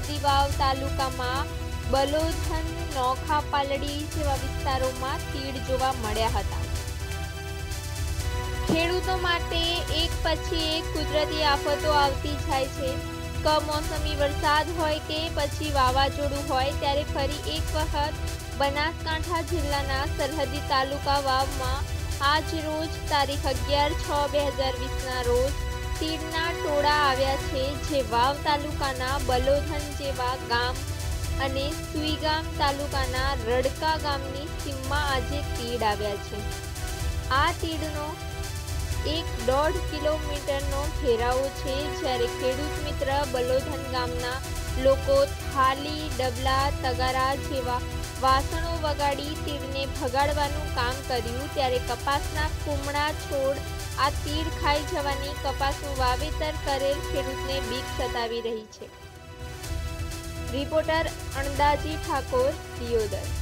સરહદી વાવ તાલુકામાં બલોધન, નોખા પાલડી જેવા વિસ્તારોમાં તીડ જોવા મળ્યા હતા। ખેડૂતો માટે એક પછી એક કુદરતી આફતો આવતી જાય છે। કમોસમી વરસાદ હોય કે પછી વાવાઝોડું હોય ત્યારે ફરી એક વખત બનાસકાંઠા જિલ્લાના સરહદી તાલુકા વાવમાં આજ રોજ તારીખ 11/6/2020ના રોજ તીડના ટોળા આવ્યા છે, જે વાવ તાલુકાના બલોધન જેવા ગામ અને સુઈગામ તાલુકાના રડકા ગામની સીમમાં આજે તીડ આવ્યા છે। આ તીડનો 1.5 કિલોમીટરનો ઘેરાવો છે, જ્યારે ખેડૂત મિત્ર બલોધન ગામના લોકો થાલી, ડબલા, તગારા જેવા વાસણો વગાડી તીડને ભગાડવાનું કામ કર્યું, ત્યારે કપાસના કુમળા છોડ આ તીડ ખાઈ જવાની કપાસનું વાવેતર કરેલ ખેડૂતને બીક સતાવી રહી છે। રિપોર્ટર અણદાજી ઠાકોર, દિયોદર।